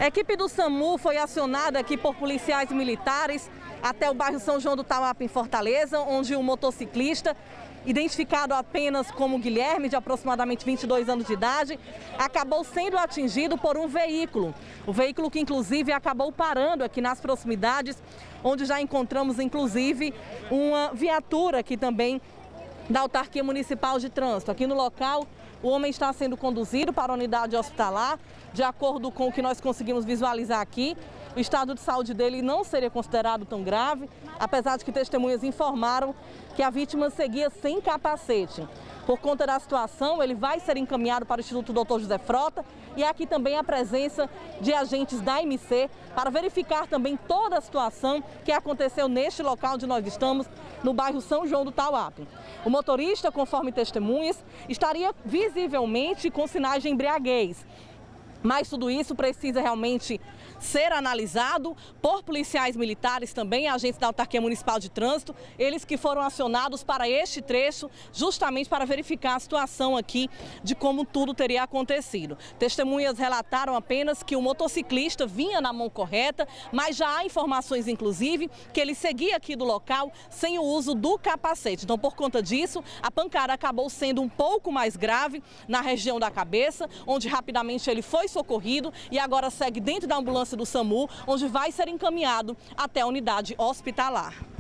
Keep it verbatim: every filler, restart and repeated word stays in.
A equipe do SAMU foi acionada aqui por policiais militares até o bairro São João do Tauapé, em Fortaleza, onde o motociclista, identificado apenas como Guilherme, de aproximadamente vinte e dois anos de idade, acabou sendo atingido por um veículo. O veículo que, inclusive, acabou parando aqui nas proximidades, onde já encontramos, inclusive, uma viatura aqui também da Autarquia Municipal de Trânsito. Aqui no local, o homem está sendo conduzido para a unidade hospitalar. De acordo com o que nós conseguimos visualizar aqui, o estado de saúde dele não seria considerado tão grave, apesar de que testemunhas informaram que a vítima seguia sem capacete. Por conta da situação, ele vai ser encaminhado para o Instituto doutor José Frota e aqui também a presença de agentes da M C para verificar também toda a situação que aconteceu neste local onde nós estamos, no bairro São João do Tauapé. O motorista, conforme testemunhas, estaria visivelmente com sinais de embriaguez. Mas tudo isso precisa realmente ser analisado por policiais militares também, agentes da Autarquia Municipal de Trânsito, eles que foram acionados para este trecho, justamente para verificar a situação aqui de como tudo teria acontecido. Testemunhas relataram apenas que o motociclista vinha na mão correta, mas já há informações, inclusive, que ele seguia aqui do local sem o uso do capacete. Então, por conta disso, a pancada acabou sendo um pouco mais grave na região da cabeça, onde rapidamente ele foi socorrido e agora segue dentro da ambulância do SAMU, onde vai ser encaminhado até a unidade hospitalar.